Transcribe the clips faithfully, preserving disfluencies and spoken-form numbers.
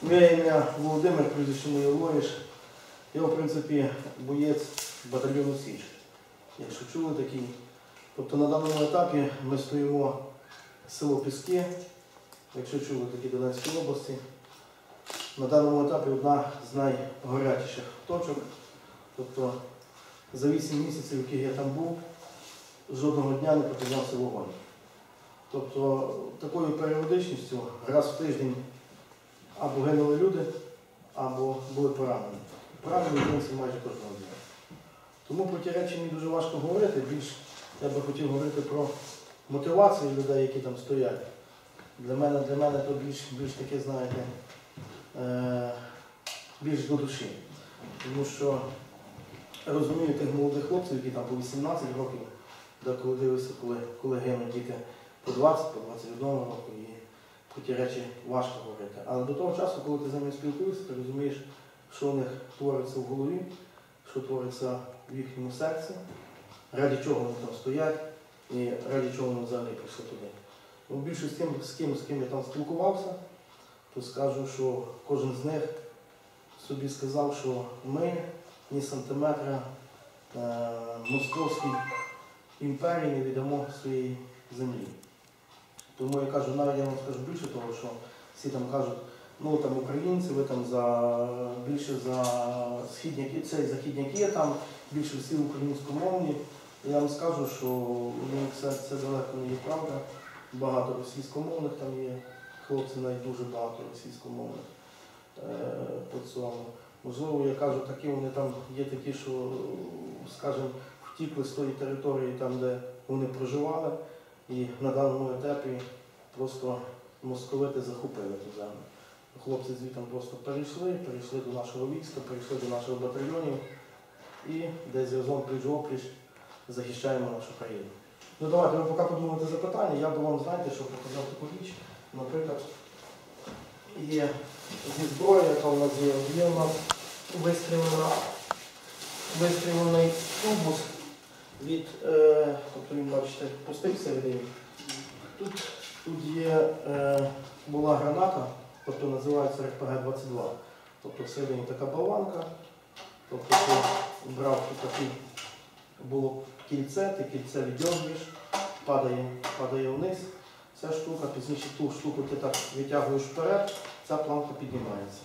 Моє ім'я Володимир, прізвище моє Лоїш. Я, в принципі, боєць батальйону Січ, якщо чули такий. Тобто на даному етапі ми стоїмо село Піски, якщо чули такі Донецької області. На даному етапі одна з найгарячіших точок. Тобто за вісім місяців, які я там був, жодного дня не припинявся вогонь. Тобто такою періодичністю раз в тиждень або гинули люди, або були поранені. Поранені українці майже кожного дня. Тому про ті речі мені дуже важко говорити. Більш я би хотів говорити про мотивацію людей, які там стоять. Для мене, для мене то більш, більш таке, знаєте, е, більш до душі. Тому що розумію тих молодих хлопців, які там по вісімнадцять років, коли дивишся, коли, коли гинуть діти по двадцять, по двадцять один року, і про ті речі важко говорити. Але до того часу, коли ти з ними спілкуєшся, ти розумієш, що у них твориться в голові, що твориться в їхньому серці, ради чого вони там стоять і ради чого вони взагалі прийшли туди. Ну, більше з тим, з ким, з ким я там спілкувався, то скажу, що кожен з них собі сказав, що ми ні сантиметра е, московській імперії не віддамо своєї землі. Тому я кажу, навіть я вам скажу більше того, що всі там кажуть, ну там українці, ви там за більше за східняки, це західняки, там більше всі українськомовні. Я вам скажу, що ну, це, це далеко не є правда. Багато російськомовних там є, хлопці навіть дуже багато російськомовних е, по цьому. Можливо, я кажу, такі вони там є такі, що, скажімо, втікли з тої території, там, де вони проживали, і на даному етапі просто московити захопили ту землю. Хлопці звідти просто перейшли, перейшли до нашого війська, перейшли до нашого батальйонів і десь разом пліч-опліч захищаємо нашу країну. Ну давайте ви поки подумаєте запитання, я би вам, знаєте, що показав таку річ. Наприклад, є зі зброї, яка у нас є, є у нас вистрілена, вистрілений тубус від, е, тобто він, бачите, пустий всередині. Тут, тут є, е, була граната, тобто називається ер пе ге двадцять два. Тобто всередині така болванка, тобто ти брав тут таке, було кільце, ти кільце віддьоргуєш, падає, падає вниз. Ця штука, пізніше ту штуку ти так витягуєш вперед, ця планка піднімається.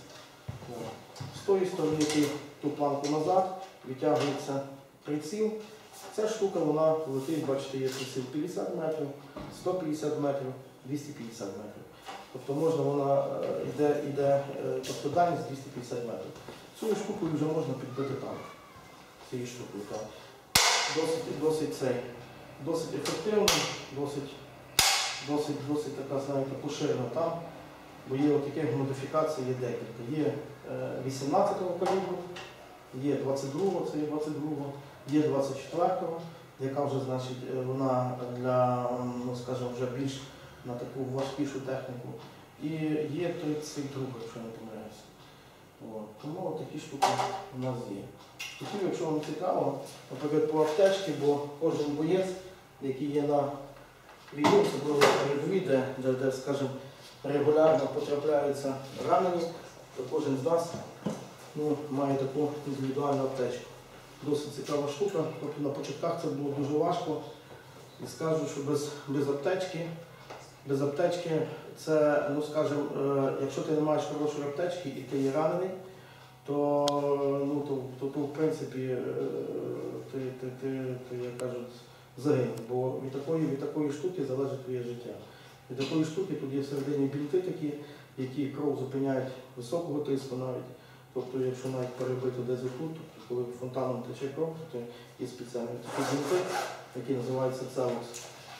З тої сторони ти ту планку назад, витягується приціл. Ця штука, вона летить, бачите, є приціл п'ятдесят метрів, сто п'ятдесят метрів, двісті п'ятдесят метрів. Тобто можна, вона йде, йде тобто дальність двісті п'ятдесят метрів. Цією штукою вже можна підбити танк. Цією штукою, так. Досить, досить, цей, досить ефективно, досить, досить, досить така, знаєте, поширена там, бо є таких модифікацій, є декілька. Є вісімнадцятого калібру, є двадцять другого, це є двадцять другого, є двадцять четвертого, яка вже, значить, вона для, ну, скажімо, вже більш на таку важкішу техніку. І є тридцять другого, якщо не помиляюся. От. Тому такі штуки у нас є. Хотів, якщо вам цікаво, наприклад, по аптечці, бо кожен боєць, який є на війні, особливо передовій, де, де, де, скажімо, регулярно потрапляються ранені, то кожен з нас ну, має таку індивідуальну аптечку. Досить цікава штука, тобто на початках це було дуже важко. І скажу, що без, без аптечки, без аптечки це, ну скажімо, якщо ти не маєш хорошої аптечки і ти є ранений, то, ну, то, то, то в принципі, ти, ти, ти, ти як кажуть, загинув. Бо від такої, від такої штуки залежить твоє життя. Від такої штуки тут є всередині бінти такі, які кров зупиняють високого тиску навіть. Тобто, якщо навіть перебито десь отут, тобто, коли фонтаном тече кров, то є спеціальні такі бінти, які називаються целокс.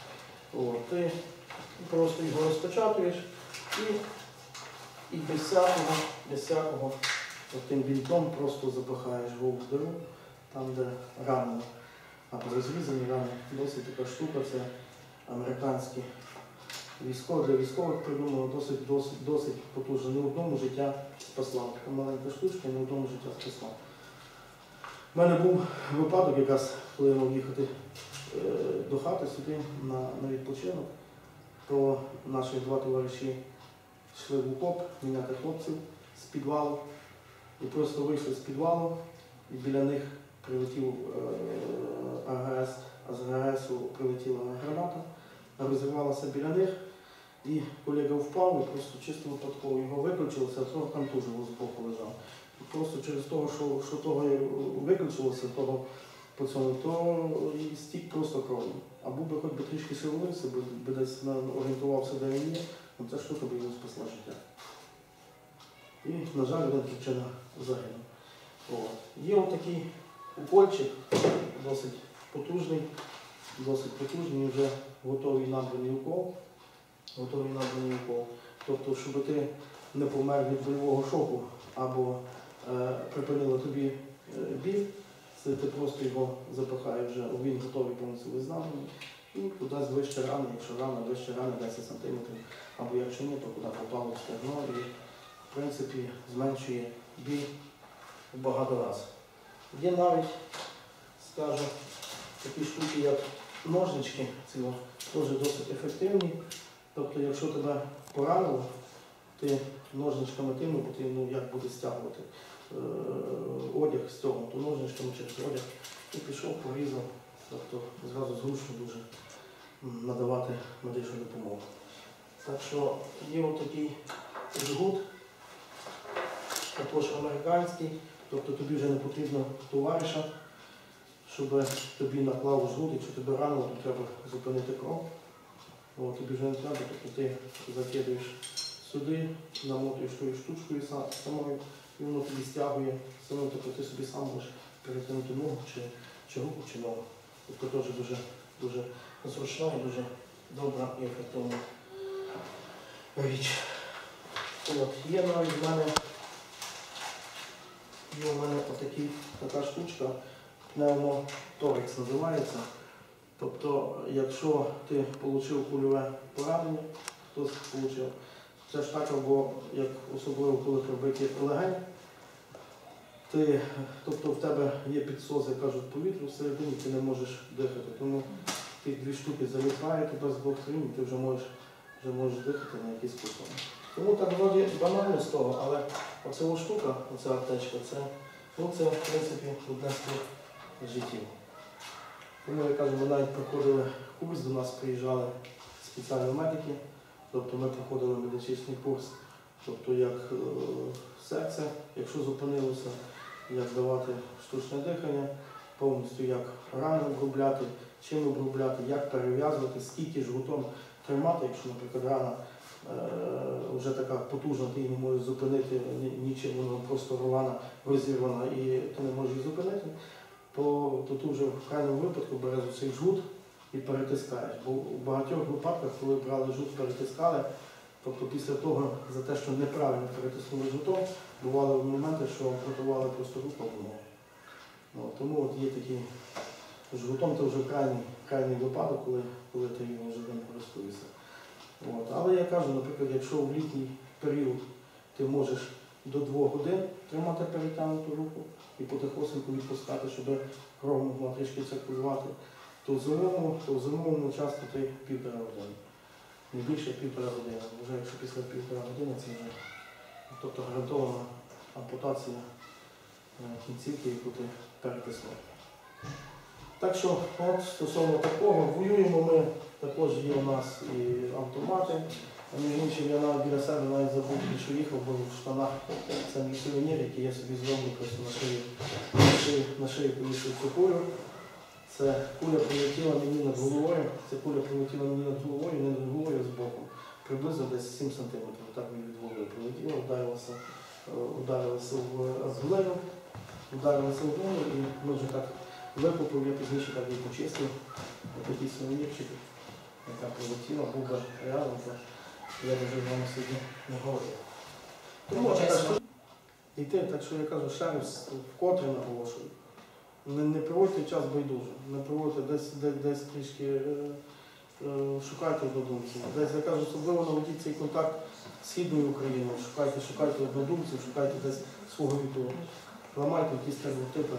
От, ти просто його розпечатуєш і, і без всякого, без всякого тим бінтом просто запихаєш голову в диру, там де ранено, або розрізані рани. Досить така штука, це американські військові, для військових придумали, досить, досить, досить потужно. Не одному життя спасла. Така маленька штучка, не одному життя спасла. У мене був випадок, якраз, коли я мав їхати е, до хати сюди на, на відпочинок, то наші два товариші йшли в окоп міняти хлопців, з підвалу. І просто вийшли з підвалу, і біля них прилетів АГС, а з АГСу прилетіла граната, розірвалася біля них, і колега впав, і просто чисто випадково його виключилося, а того там теж з боку лежав. І просто через того, що, що того виключилося, того по цьому, то і стік просто кров'ю. А був би хоч би трішки шевелився, би, би десь орієнтувався, де він є, ну ця штука би йому спасла життя. І, на жаль, один причина загинув. Є отакий укольчик, досить потужний, досить потужний, вже готовий набраний укол. Готовий набраний укол. Тобто, щоб ти не помер від больового шоку або е, припинило тобі е, біль, це ти просто його запихаєш вже, він готовий повністю визнавлений, і кудись вище рани, якщо рана вище рани десять сантиметрів, або якщо ні, то куди попало в стегно, і в принципі зменшує біль в багато разів. Є навіть, скажу, такі штуки, як ножнички, ці теж досить ефективні. Тобто, якщо тебе поранило, ти ножничками тими, бо ти ну, як буде стягувати е одяг з цього, то ножничками через одяг і пішов, порізав, тобто зразу зручно дуже надавати медичну допомогу. Так що є отакий жгут, також американський, тобто тобі вже не потрібно товариша, щоб тобі наклав жгут, якщо тебе ранило, то треба зупинити кров. О, тобі вже не треба, тобто ти закидаєш сюди, намотуєш тою штучкою самою, і воно тобі стягує, самою, тобто ти собі сам можеш перетягнути ногу, чи, чи руку, чи ногу. Тобто теж дуже, дуже зручна і дуже добра і ефективна річ. От, є навіть в мене, є в мене отакі, така штучка, пневмоторекс називається. Тобто, якщо ти отримав кульове поранення, хтось отримав, це ж так, або як особливо коли пробиті легень, ти, тобто в тебе є підсози, кажуть, повітря всередині, ти не можеш дихати. Тому ті дві штуки залітають тебе з двох сторін, і ти вже можеш, вже можеш дихати на якийсь спосіб. Тому так вроді банально з того, але оця штука, оця аптечка, це, ну, це в принципі одне з тих життів. Тому, я кажу, ми навіть проходили курс, до нас приїжджали спеціальні медики, тобто ми проходили медичний курс, тобто як е, серце, якщо зупинилося, як давати штучне дихання, повністю як рани обробляти, чим обробляти, як перев'язувати, скільки жгутом тримати, якщо, наприклад, рана е, вже така потужна, ти її не можеш зупинити, нічим вона просто рвана, розірвана і ти не можеш її зупинити. То, то ти вже в крайньому випадку береш цей жгут і перетискаєш. Бо в багатьох випадках, коли брали жгут, перетискали, тобто після того, за те, що неправильно перетиснули жгутом, бували моменти, що ампутували просто руку або ногу. Ну, тому от є такі жгутом, це вже крайній, крайній випадок, коли, коли ти його вже не користуєшся. От. Але я кажу, наприклад, якщо в літній період ти можеш до двох годин тримати перетягнуту руку і потихосеньку відпускати, щоб кров могла трішки циркулювати, то в зимовому, то в зимовому часто ти півтора години. Не більше півтора години. Вже якщо після півтора години це вже, тобто гарантована ампутація кінцівки, яку ти перетиснув. Так що, от, стосовно такого, воюємо ми, також є у нас і автомати. Між іншим, я навіть біля себе навіть забув, що їхав, бо в штанах це мій сувенір, який я собі зроблю просто на шиї, на шиї, на шиї повісив цю кулю. Це куля прилетіла мені над головою, це куля прилетіла мені над головою, не над головою, з боку. Приблизно десь сім сантиметрів, так мені від голови прилетіло, вдарилося, вдарилося в глину, вдарилося в глину, і ми вже так викупив, я пізніше так її почистив, такий сувенірчик, яка прилетіла, був би реально. Я вже з вами сьогодні не говорив. Тому так, йти, так що я кажу, ще раз вкотре наголошую. Не, не проводьте час байдуже, не проводьте десь, десь, десь трішки е, е, шукайте однодумців. Десь, я кажу, особливо наведіть цей контакт з Східною Україною, шукайте, шукайте однодумців, шукайте десь свого віку. Ламайте якісь стереотипи.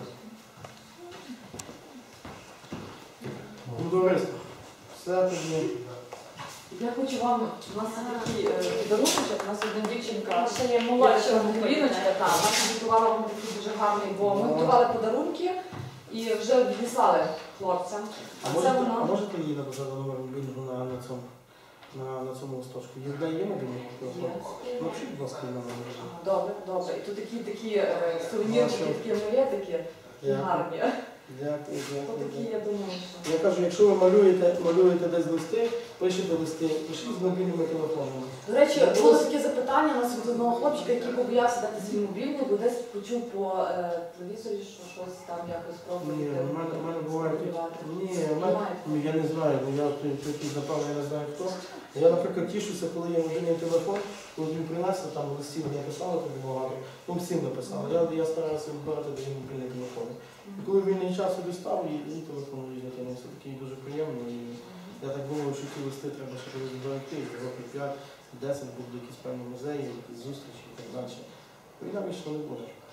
Ну, товариство, все тоді. Я хочу вам, у нас такий подарунок, у нас одна дівчинка, Ще є молодша Ліночка, так, вона підготувала вам такий дуже гарний, бо ми готували подарунки і вже відіслали хлопцям. А А це можете, а вона. можете її написати номер мобільного на, на цьому на, на цьому листочку? Є, де є мобільний телефон? Є. Напишіть, будь ласка, на номер. Добре, добре. І тут такі такі е, сувенірчики, такі амулетики гарні. Дякую, То дякую. такі, дякую. я думаю, що. Я кажу, якщо ви малюєте, малюєте десь листи, пишете листи, пишіть з мобільними телефонами. До речі, було таке запитання у нас від одного хлопчика, який побоявся дати свій мобільний, бо десь почув по е, телевізорі, що щось там якось Ні, пробує. у мене, у мене буває тут. Ні, у мене, Немає. ну, я не знаю, бо я той, який запав, я не знаю хто. Я, наприклад, тішуся, коли є мобільний телефон, коли він принесли, там листів написали тобі багато, ну всім написали. Я, я стараюся вибирати, де є мобільний телефон. І коли вільний час собі став, і, і телефоную з дитиною, це таки дуже приємно. І я так думаю, що ті листи треба ще колись зберегти, і років п'ять-десять будуть якісь певні музеї, якісь зустрічі і так далі. Війна більше не буде.